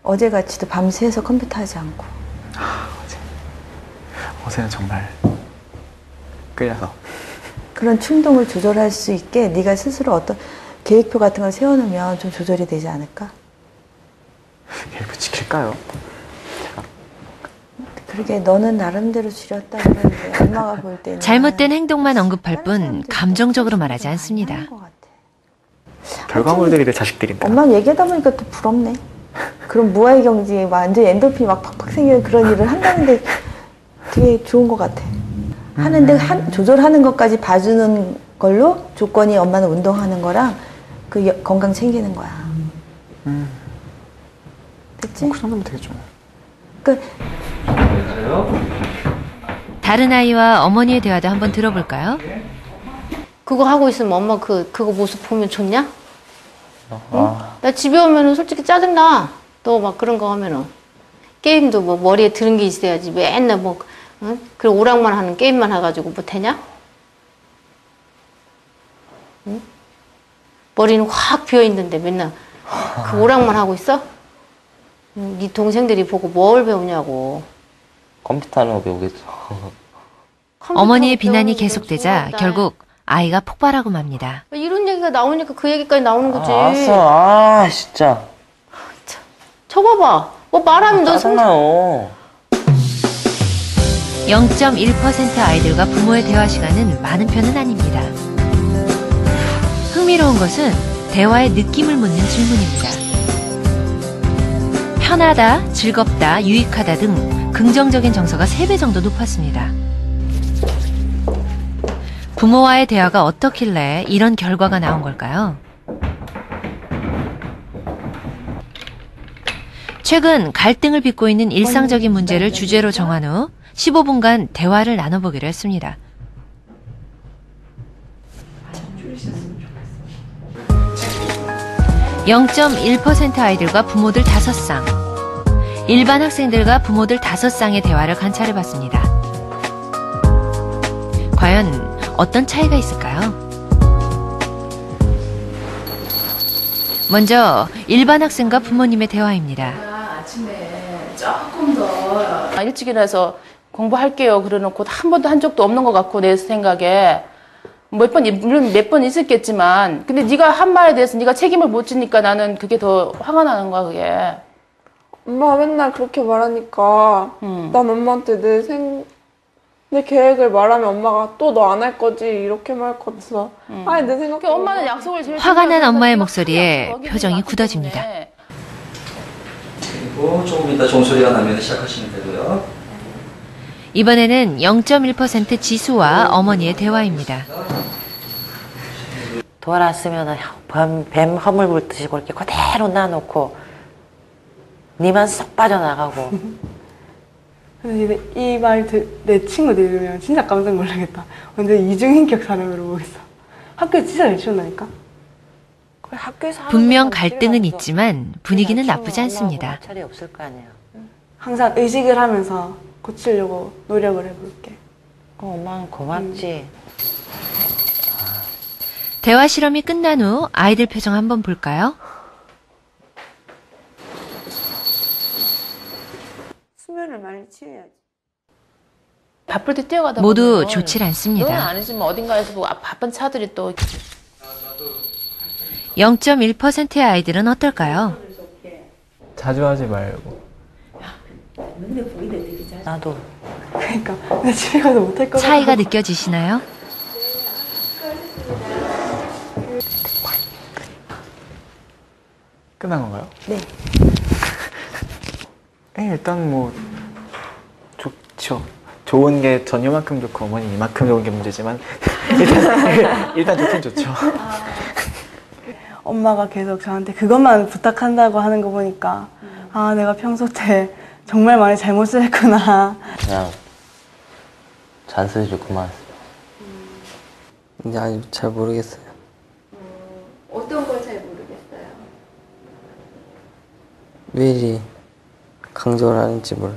어제같이도 밤새서 컴퓨터 하지 않고. 어제는 정말 끌려서. 그런 충동을 조절할 수 있게 네가 스스로 어떤 계획표 같은 걸 세워놓으면 좀 조절이 되지 않을까? 계획표 지킬까요? 제가. 그러게 너는 나름대로 줄였다 그러는데 엄마가 볼 때는 잘못된 행동만 언급할 뿐 감정적으로 말하지 않습니다. 결과물들이 내 자식들인데. 엄마는 얘기하다 보니까 또 부럽네. 그런 무아의 경지에 완전 엔돌핀이 막 팍팍 생기는 그런 일을 한다는데 되게 좋은 것 같아. 하는데 조절하는 것까지 봐주는 걸로 조건이 엄마는 운동하는 거랑 그 건강 챙기는 거야. 됐지? 그 정도면 되겠죠. 다른 아이와 어머니의 대화도 한번 들어볼까요? 그거 하고 있으면 엄마 그거 모습 보면 좋냐? 응? 나 집에 오면은 솔직히 짜증나. 너 막 그런 거 하면은. 게임도 뭐 머리에 드는 게 있어야지. 맨날 뭐, 응? 그리고 오락만 하는 게임만 해가지고 못하냐? 응? 머리는 확 비어있는데 맨날 그 오락만 하고 있어? 응? 네 동생들이 보고 뭘 배우냐고. 컴퓨터는 거 배우겠죠. 어머니의 비난이 계속되자 결국 아이가 폭발하고 맙니다. 이런 얘기가 나오니까 그 얘기까지 나오는 거지. 알았어. 진짜. 저 봐봐. 뭐 말하면 너 짜증나요. 0.1% 아이들과 부모의 대화 시간은 많은 편은 아닙니다. 흥미로운 것은 대화의 느낌을 묻는 질문입니다. 편하다, 즐겁다, 유익하다 등 긍정적인 정서가 3배 정도 높았습니다. 부모와의 대화가 어떻길래 이런 결과가 나온 걸까요? 최근 갈등을 빚고 있는 일상적인 문제를 주제로 정한 후 15분간 대화를 나눠보기로 했습니다. (0.1% 아이들과 부모들 5쌍) 일반 학생들과 부모들 5쌍의 대화를 관찰해봤습니다. 과연 어떤 차이가 있을까요? 먼저 일반 학생과 부모님의 대화입니다. 아침에 조금 더 일찍 일어나서 공부할게요 그러놓고 한 번도 한 적도 없는 것 같고 내 생각에 물론 몇 번 있었겠지만 근데 네가 한 말에 대해서 네가 책임을 못 지니까 나는 그게 더 화가 나는 거야 그게. 엄마가 맨날 그렇게 말하니까 난 엄마한테 내 계획을 말하면 엄마가 또 너 안 할 거지 이렇게 말 것 같아서 아니 내 생각에 엄마는 약속을 제일 화가 난 엄마의 목소리에 표정이 굳어집니다. 그리고 조금 이따 종소리가 나면 시작하시면 되고요. 이번에는 0.1% 지수와 어머니의 대화입니다. 돌았으면 뱀 허물 불듯이 그렇게 그대로 놔놓고 니만 쏙 빠져나가고. 근데 이 말 내 친구들 들으면 진짜 깜짝 놀라겠다. 완전 이중인격 사람으로 보겠어. 학교에 진짜 잘 치운다니까. 분명 갈등은 있지만 분위기는 나쁘지 않습니다. 차례 없을 거 아니에요. 항상 의식을 하면서 고치려고 노력을 해볼게. 엄마는 고맙지. 대화 실험이 끝난 후 아이들 표정 한번 볼까요? 수면을 많이 취해야지. 바쁠 때 뛰어가다 모두 보면 좋질 너는 않습니다. 아니지만 어딘가에서 뭐 바쁜 차들이 또 0.1%의 아이들은 어떨까요? 자주 하지 말고. 나도. 그러니까 나 집에 가서 못할 거 차이가 느껴지시나요? 끝난 건가요? 네. 일단 뭐 좋죠. 좋은 게 전 이만큼 좋고 어머니 이만큼 좋은 게 문제지만 일단 좋긴 좋죠. 엄마가 계속 저한테 그것만 부탁한다고 하는 거 보니까 아 내가 평소 때 정말 많이 잘못을 했구나. 그냥 잔소리 좀 그만. 이제 아직 잘 모르겠어요. 어떤 걸 잘 모르겠어요. 왜 이리 강조를 하는지 몰라.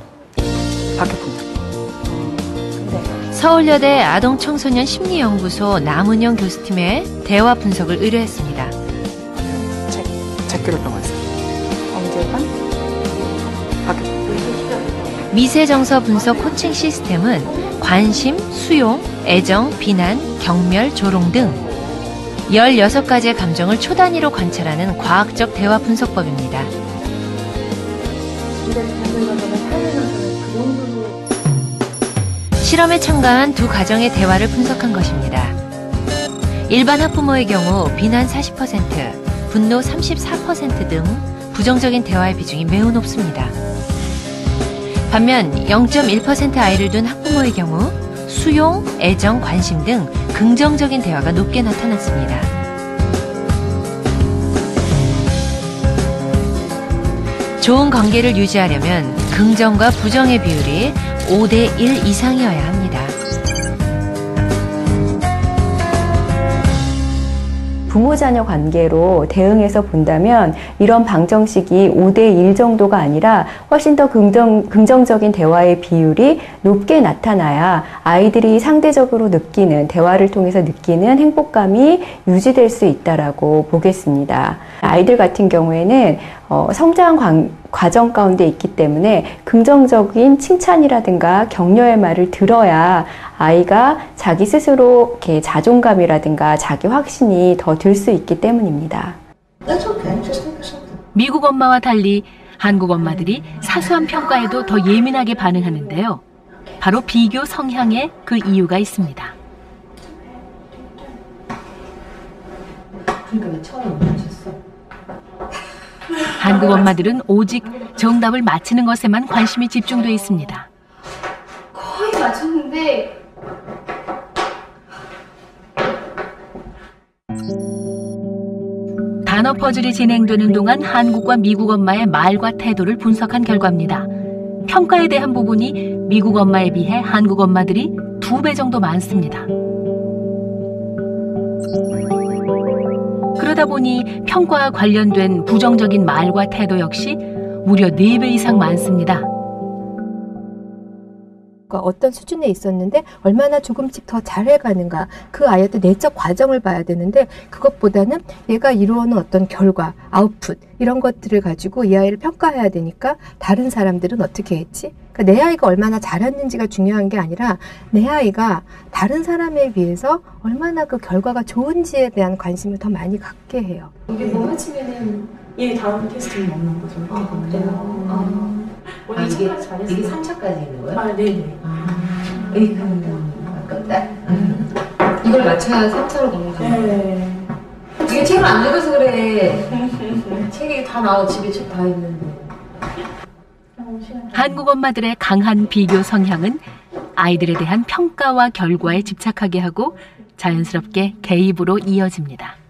서울여대 아동청소년 심리연구소 남은영 교수팀의 대화 분석을 의뢰했습니다. 책 교육병원 있어요. 언제가? 미세정서 분석 코칭 시스템은 관심, 수용, 애정, 비난, 경멸, 조롱 등 16가지의 감정을 초단위로 관찰하는 과학적 대화 분석법입니다. 실험에 참가한 두 가정의 대화를 분석한 것입니다. 일반 학부모의 경우 비난 40%, 분노 34% 등 부정적인 대화의 비중이 매우 높습니다. 반면 0.1% 아이를 둔 학부모의 경우 수용, 애정, 관심 등 긍정적인 대화가 높게 나타났습니다. 좋은 관계를 유지하려면 긍정과 부정의 비율이 5대1 이상이어야 합니다. 부모-자녀 관계로 대응해서 본다면 이런 방정식이 5대1 정도가 아니라 훨씬 더 긍정적인 대화의 비율이 높게 나타나야 아이들이 상대적으로 느끼는, 대화를 통해서 느끼는 행복감이 유지될 수 있다라고 보겠습니다. 아이들 같은 경우에는 성장 과정 가운데 있기 때문에 긍정적인 칭찬이라든가 격려의 말을 들어야 아이가 자기 스스로 이렇게 자존감이라든가 자기 확신이 더 들 수 있기 때문입니다. 미국 엄마와 달리 한국 엄마들이 사소한 평가에도 더 예민하게 반응하는데요. 바로 비교 성향에 그 이유가 있습니다. 그러니까 왜 처음 만나셨어? 한국 엄마들은 오직 정답을 맞히는 것에만 관심이 집중돼 있습니다. 거의 맞췄는데 단어 퍼즐이 진행되는 동안 한국과 미국 엄마의 말과 태도를 분석한 결과입니다. 평가에 대한 부분이 미국 엄마에 비해 한국 엄마들이 2배 정도 많습니다. 그러다 보니 평가와 관련된 부정적인 말과 태도 역시 무려 4배 이상 많습니다. 어떤 수준에 있었는데 얼마나 조금씩 더 잘해가는가, 그 아이의 내적 과정을 봐야 되는데 그것보다는 얘가 이루어오는 어떤 결과, 아웃풋 이런 것들을 가지고 이 아이를 평가해야 되니까 다른 사람들은 어떻게 했지? 그러니까 내 아이가 얼마나 잘했는지가 중요한 게 아니라 내 아이가 다른 사람에 비해서 얼마나 그 결과가 좋은지에 대한 관심을 더 많이 갖게 해요. 이게 뭐 하시면은 얘 다음 테스트는 없는 거죠? 그래요? 이게 3차까지 있는 거예요? 아, 네네. 에이그 아깝다. 이걸 맞춰야 3차로 넘어가요. 네. 이게 책을 안 읽어서 그래. 책이 다 나와, 집에 책 다 있는데. 한국 엄마들의 강한 비교 성향은 아이들에 대한 평가와 결과에 집착하게 하고 자연스럽게 개입으로 이어집니다.